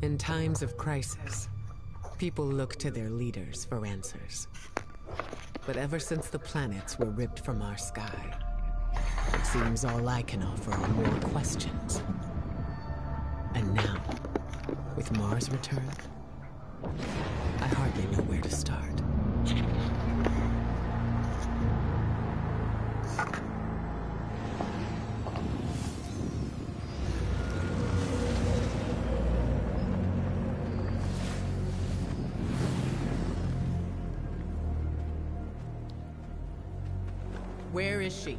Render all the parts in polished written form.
In times of crisis, people look to their leaders for answers. But ever since the planets were ripped from our sky, it seems all I can offer are more questions. And now, with Mars' return, I hardly know where to start. Where is she?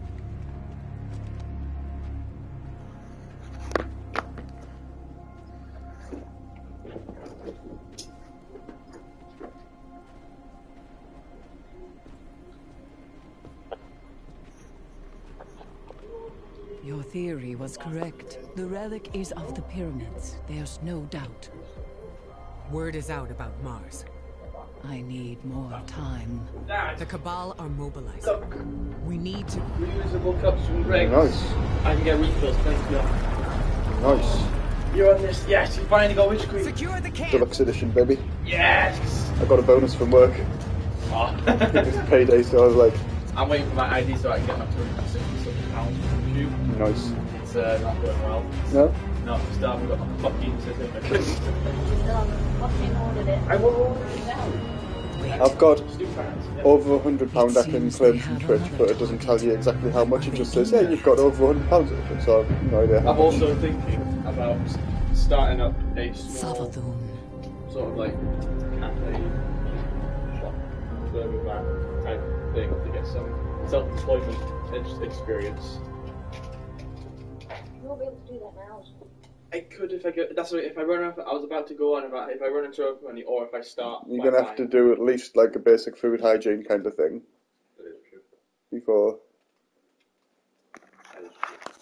Your theory was correct. The relic is of the pyramids. There's no doubt. Word is out about Mars. I need more time. The Cabal are mobilizing. We need to... Reusable cups from Greg. Nice. I can get refills, thank you. Nice. You're on this. Yes, you finally got Witch Queen. Secure the camp! Deluxe edition, baby. Yes! I got a bonus from work. Oh. It was payday, so I was like... I'm waiting for my ID so I can get my £260 from you. Nice. It's not going well. No? No, still haven't got my fucking certificate. Fucking ordered it. I will order it now. I've got Yeah. over £100 I can claim from Twitch, but it doesn't tell you exactly how much. It just says, yeah, you've got over £100 of it, so I've no idea how I'm much. also thinking about starting up a small Savathun. sort of like cafe shop, burger van type thing to get some self-employment experience. You won't be able to do that now. I could if I could. That's what, if I run out. I was about to go on about if I run into money or if I start. You're going to have to do at least like a basic food hygiene kind of thing That is true. before... That is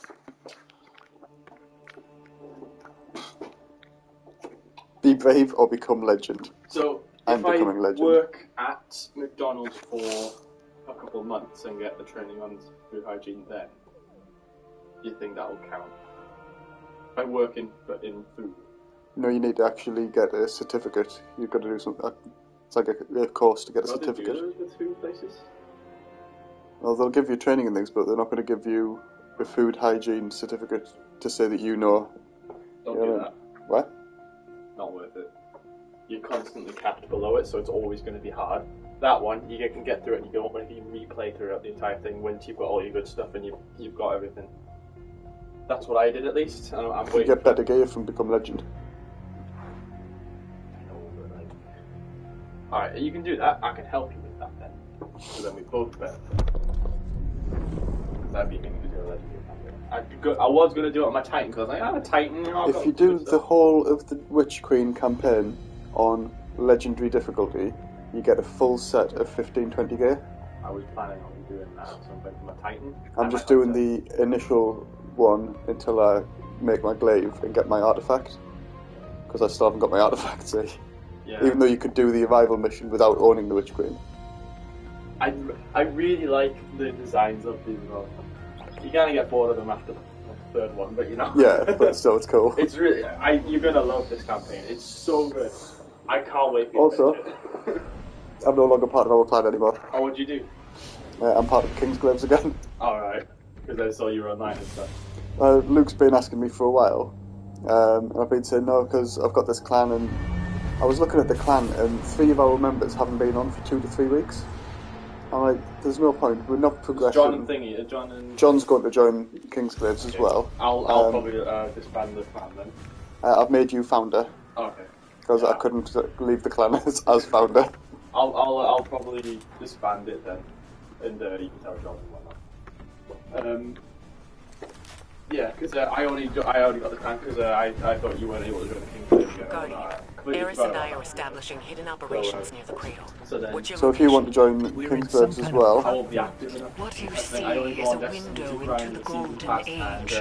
true. Be brave or become legend. So I'm if I becoming legend. work at McDonald's for a couple of months and get the training on food hygiene, then you think that will count? If I work in food. No, you need to actually get a certificate. You've got to do something. It's like a course to get a Don't they certificate. do those with food places? Well, they'll give you training and things, but they're not going to give you a food hygiene certificate to say that you know. Don't Yeah, do man. that. What? Not worth it. You're constantly capped below it, so it's always going to be hard. That one, you can get through it and you don't want to replay throughout the entire thing once you've got all your good stuff and you've got everything. That's what I did at least. And I'm You waiting. get better gear from Become Legend. Alright, you can do that. I can help you with that then. So then we both benefit. That'd be a thing to do a legendary. I was going to do it on my Titan because I was like, I'm a Titan. You know, I've If got you do good the stuff. whole of the Witch Queen campaign on legendary difficulty, you get a full set of 15-20 gear. I was planning on doing that or something for my Titan. I'm just doing the initial one until I make my glaive and get my artifact. Because I still haven't got my artifact, see? Yeah. Even though you could do the Revival mission without owning the Witch Queen. I really like the designs of these. You kind of get bored of them after the third one, but you know. Yeah, but still, it's cool. It's really. You're gonna love this campaign. It's so good. I can't wait for you Also- to finish it. I'm no longer part of our clan anymore. Oh, what'd you do? I'm part of Kingsglaives again. Alright. Because I saw you were online and stuff. Luke's been asking me for a while, and I've been saying no because I've got this clan, and I was looking at the clan, and 3 of our members haven't been on for 2 to 3 weeks. I'm like, there's no point. We're not progressing. John and Thingy. John and. John's going to join Kingsglaives as well. I'll probably disband the clan then. I've made you founder Okay. because I couldn't leave the clan as founder. I'll probably disband it then, and you can tell John and whatnot. Yeah, because I already got the clan because I thought you weren't able to join the King's League. Guardian, Eris and I are establishing hidden operations near the cradle. So So if you want to join We're in Kingsglaives some as kind of well, I won't be active enough. What you I see only is go a on Destiny window to grind into the season golden pass age. and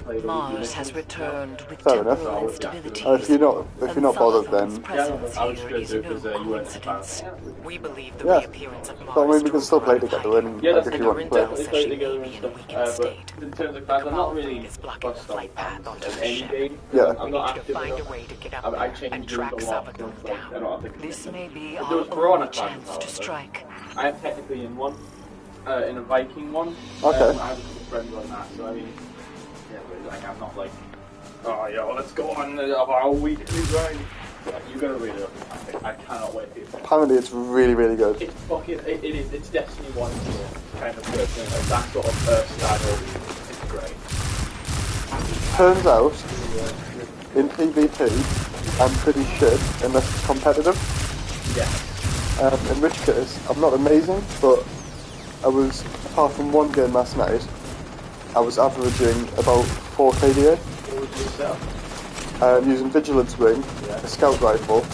played Mars has returned with Fair enough. temporal instability. If you're not bothered, then presence I was here going is to no because you weren't a fan. coincidence. We believe the Yeah. reappearance of Mars. but I mean, we can still play together. And Yeah, like, that's if the you want to play, Intel We says play she together may and be in a stuff. weakened But state. in terms of fans, I'm not really Is blocking the fussed flight on path onto on the any ship. game. Yeah. I'm We not need to active find a enough. way to get up I there change and games track a lot. Sabaton So I down. don't have the This may be If our there was only Veronica, chance to however, strike. I am technically in one, in a Viking one. Okay. I have a couple friends on that, so I mean, yeah, but like I'm not like, oh yeah, well, let's go on our weekly grind. Like, you're gonna read it up. I cannot wait for it. apparently it's really, really good. It's fucking, it is, it's Destiny 1 kind of person, like that sort of style. It's great. Turns out, in PvP, I'm pretty shit unless it's competitive. Yeah. In which case, I'm not amazing, but I was, apart from one game last night, I was averaging about 4 KDA. What was yourself? Using Vigilance Ring, a scout rifle,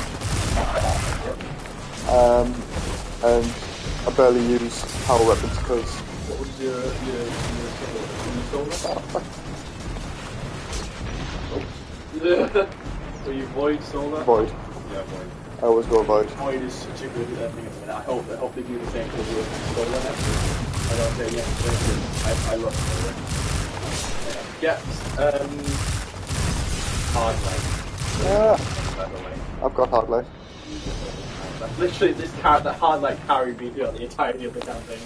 and I barely use power weapons because What was your Were you Void Solar? Void. Yeah, Void. I always go Void. Void is such a good thing at the minute. I hope they do the same for the Solar next. I don't say yes, I love Solar. Yeah. Hard light. By the way. I've got Hard Light. That's literally this card that hard light carried me throughout the entirety of the campaign.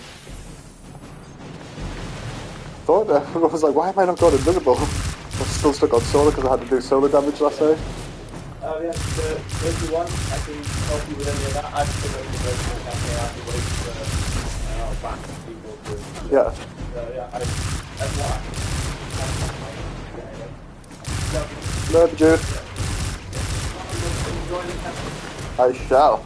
Thought I was like, why am I not going invisible? I'm still stuck on solar because I had to do solar damage last night. Oh yeah, if you want, I can help you with any of that. I've still got the virtual campaign. I have to wait for back people to. Yeah. Yeah, that's why. Love Jude. I shall.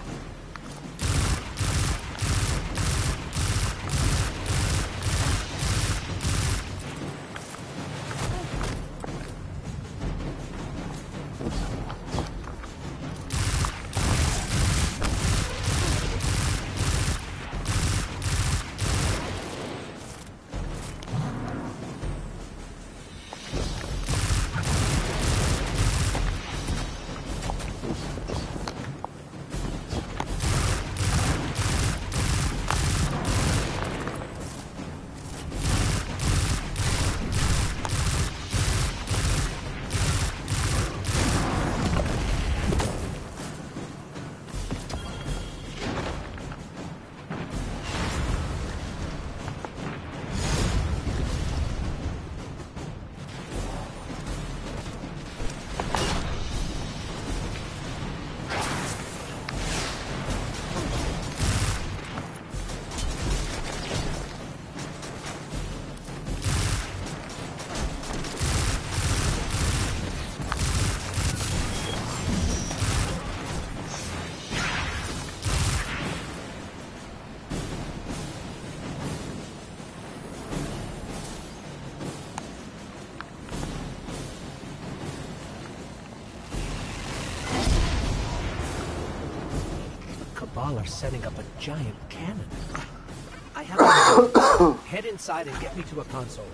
Cabal are setting up a giant cannon. I have to head inside and get me to a console.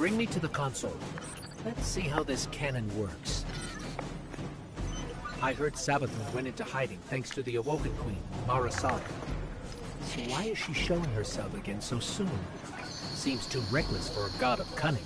Bring me to the console. Let's see how this cannon works. I heard Savathun went into hiding thanks to the Awoken Queen, Mara Sala. So why is she showing herself again so soon? Seems too reckless for a god of cunning.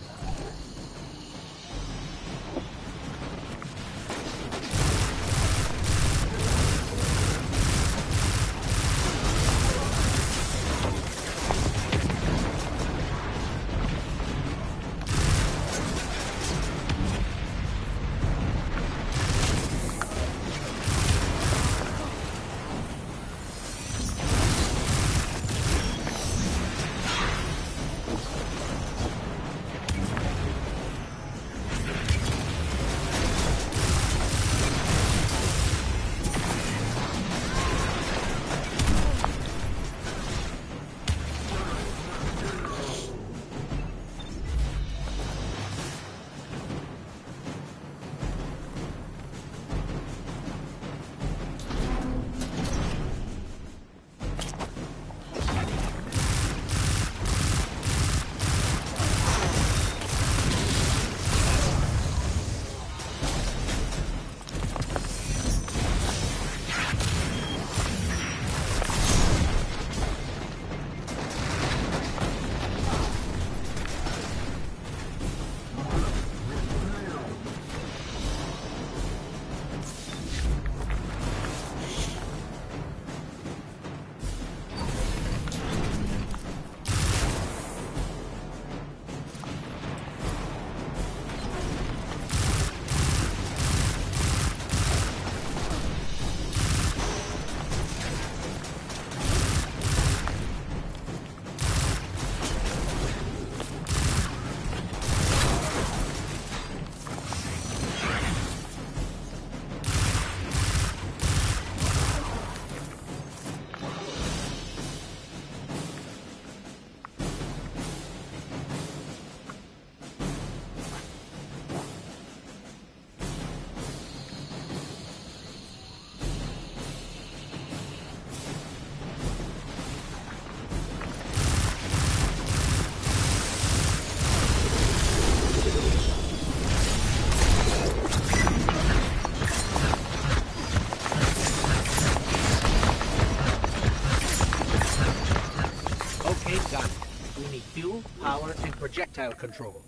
Fuel, power, and projectile control.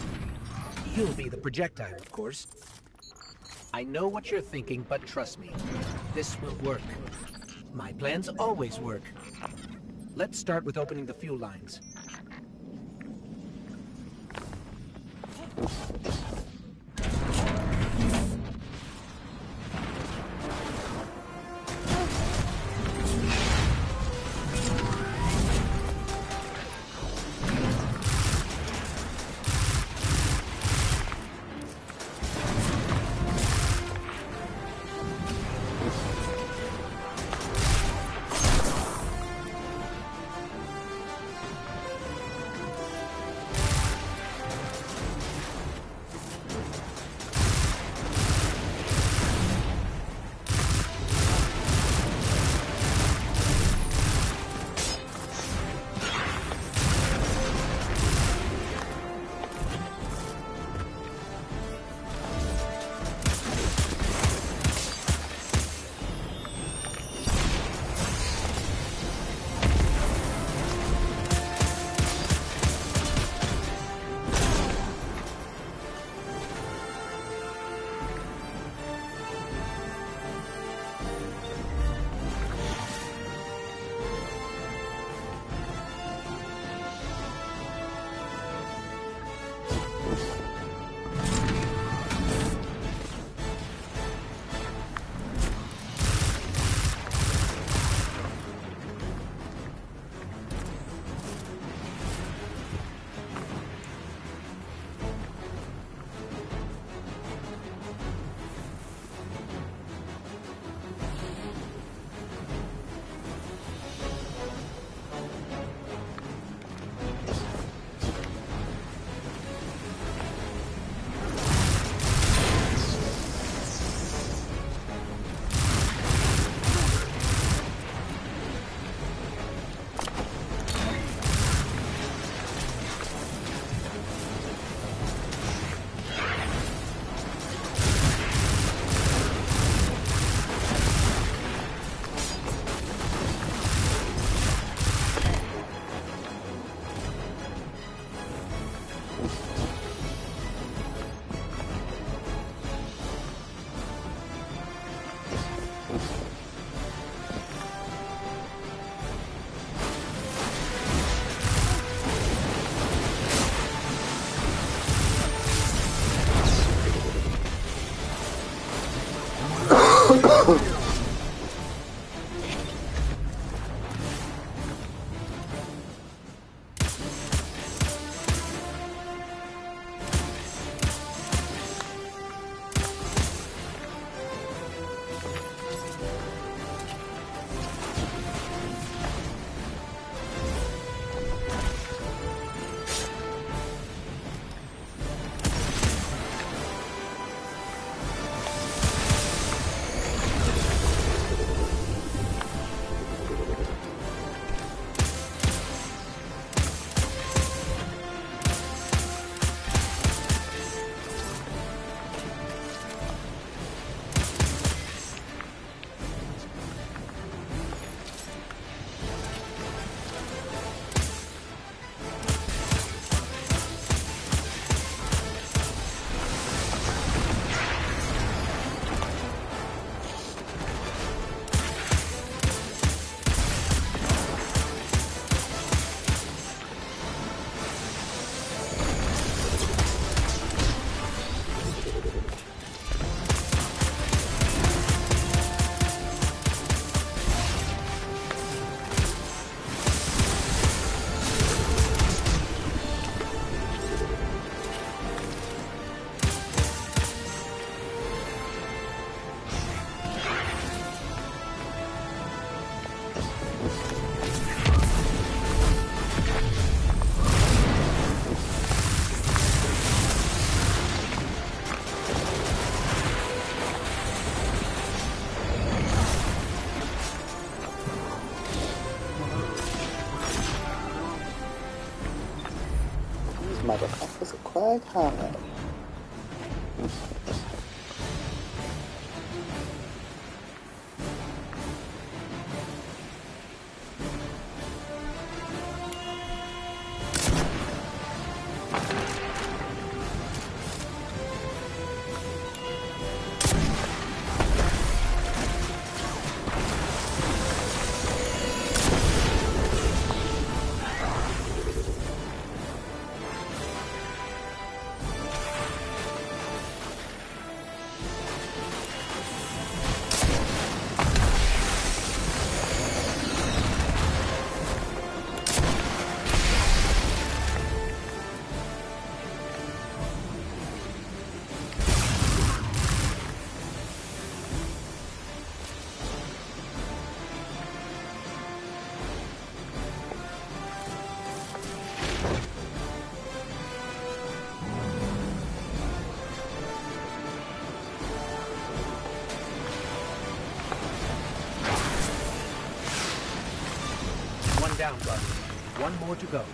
You'll be the projectile, of course. I know what you're thinking, but trust me, this will work. My plans always work. Let's start with opening the fuel lines. Motherfuckers are quite hard. Down, Guardian. One more to go.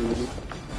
easy.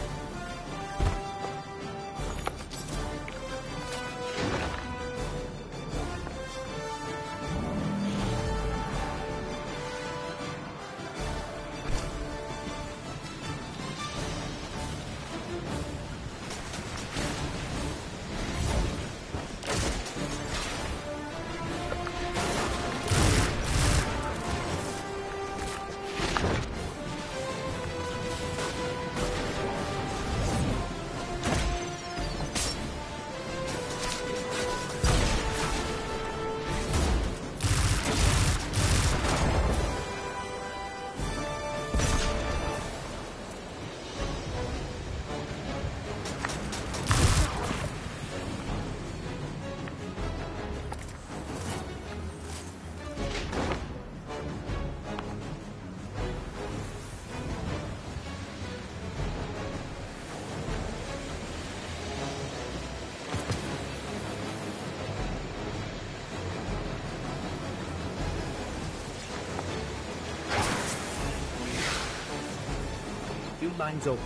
Few lines open.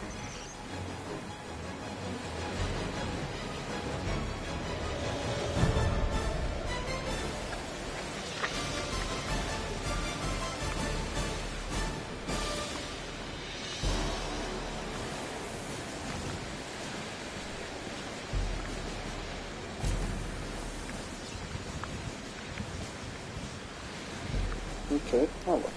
Okay, oh well.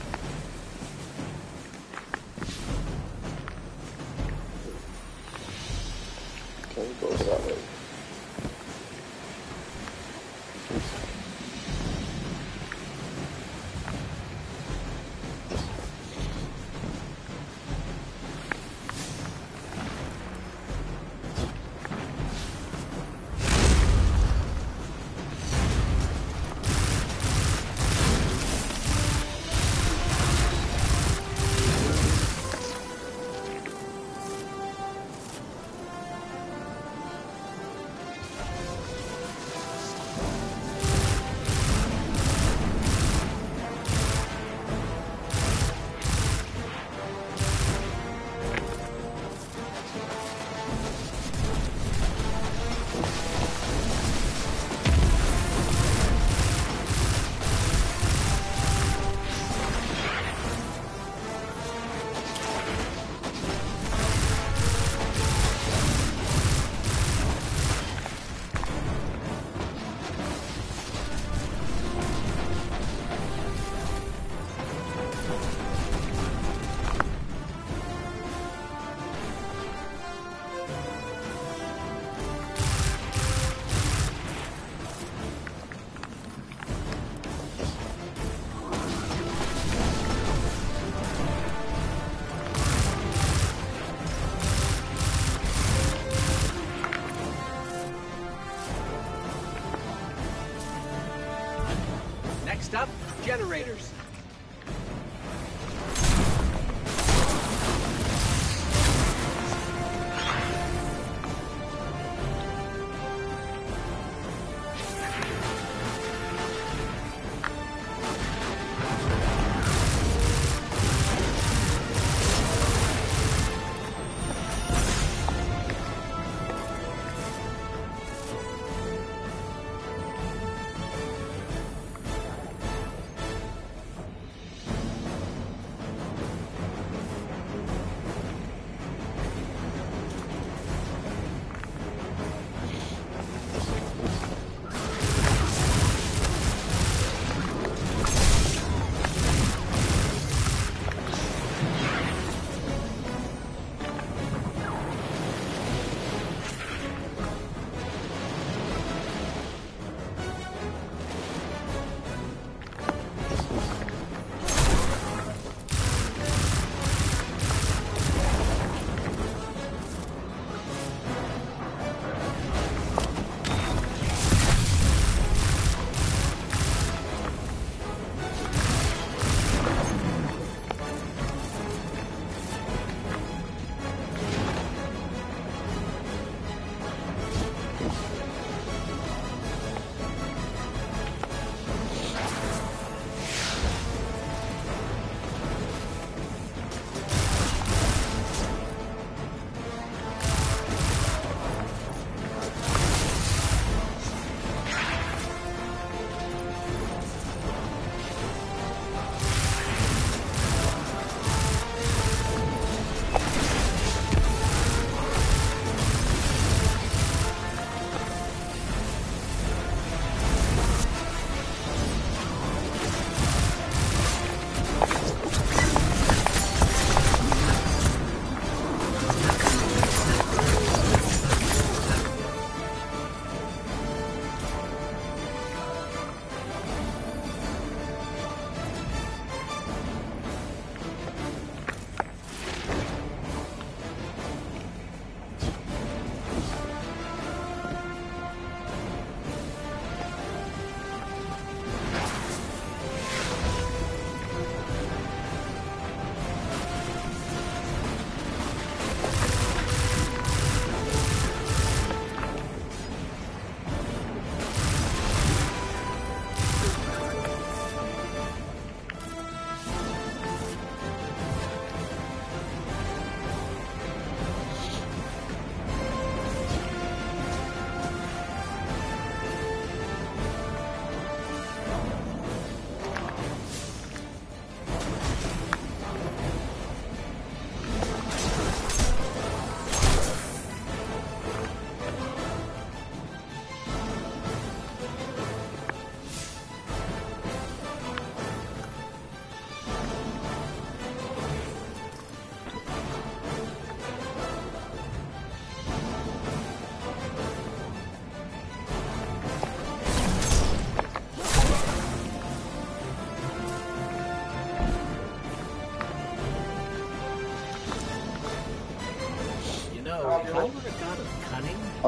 Okay, go over that way. Next up, generators.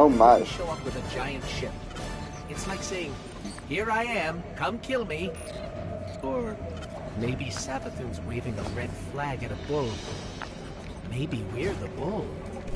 Oh my. You show up with a giant ship. It's like saying, "Here I am, come kill me." Or maybe Savathun's waving a red flag at a bull. Maybe we're the bull.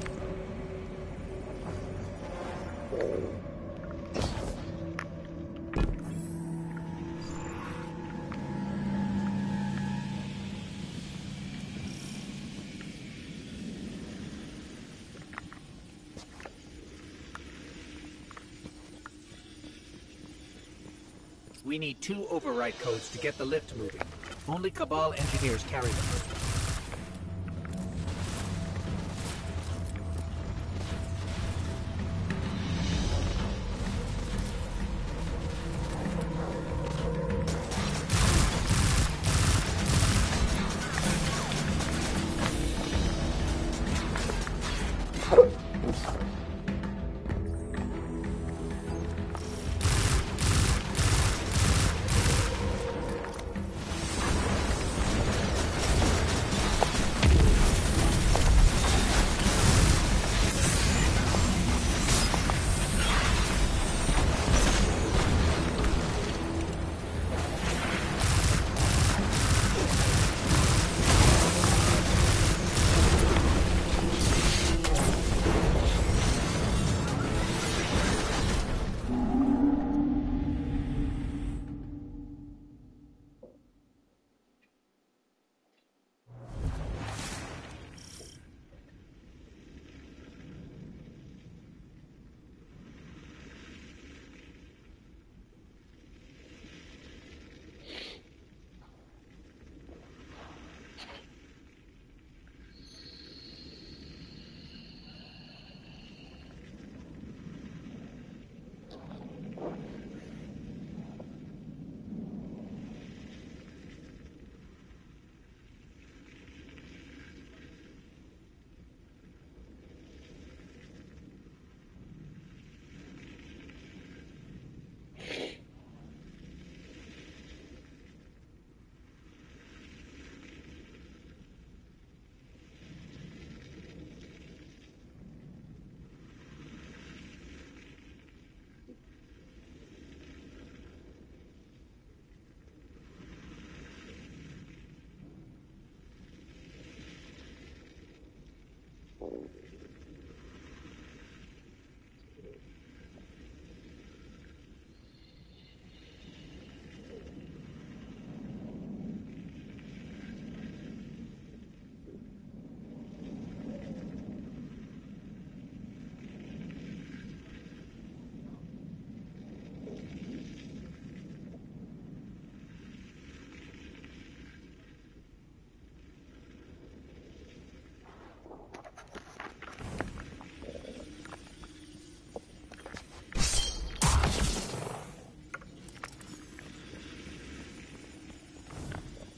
We need 2 override codes to get the lift moving. Only Cabal engineers carry them.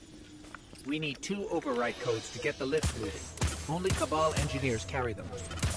We need 2 override codes to get the lift moving. Only Cabal engineers carry them.